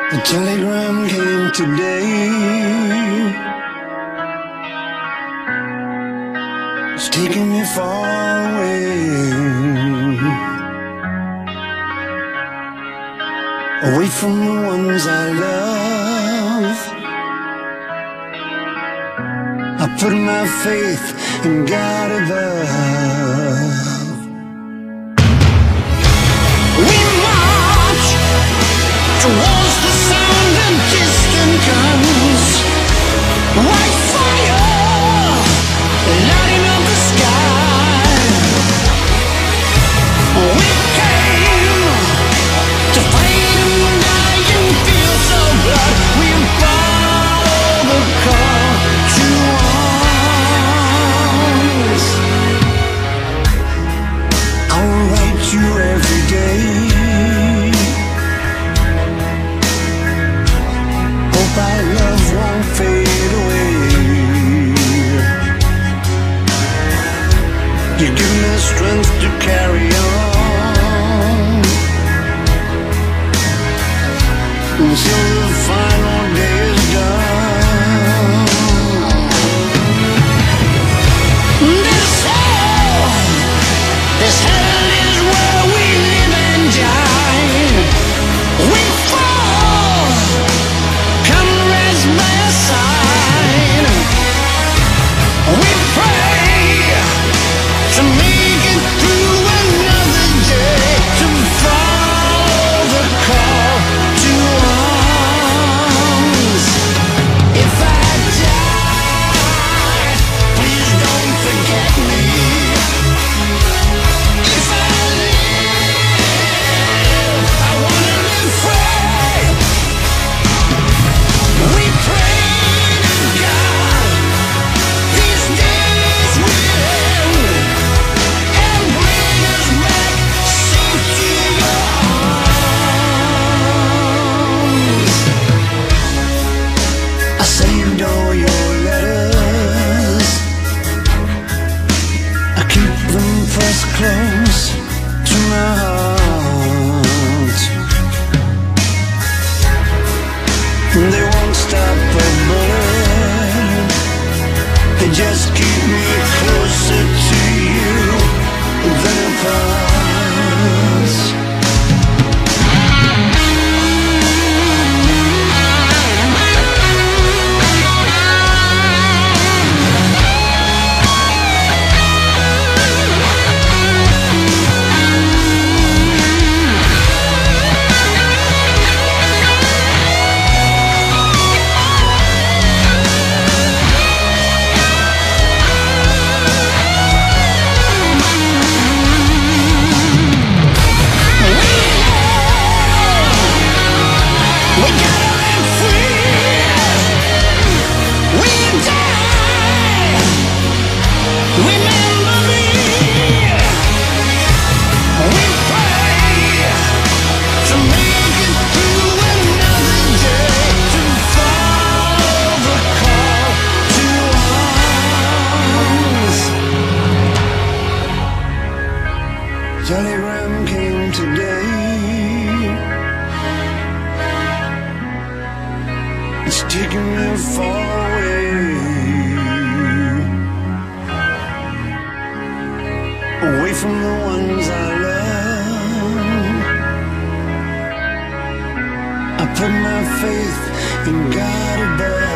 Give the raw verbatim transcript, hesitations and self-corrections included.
The telegram came today. It's taking me far away, away from the ones I love. I put my faith in God above. We march towards the sound of distant guns. White fire lighting up the sky. We came to fight and die and feel so blood. We follow the call to arms. I'll write you every day. Our love won't fade away. You give me strength to carry on until the final day is done. This hell, this hell is where we live and die. We fall, come rest by our side. We pray to make it through another day, to follow the call to arms. If I die, please don't forget me. If I live, I wanna live free. We pray to God these days will end and bring us back safe to your arms. I saved all your letters. I keep them pressed close to my heart. They won't stop a bullet. They just keep me closer to you than apart. We gotta live free. We die. Remember me. We pray to make it through another day, to follow the call to arms. Telegram came today. It's taking me far away, away from the ones I love. I put my faith in God above.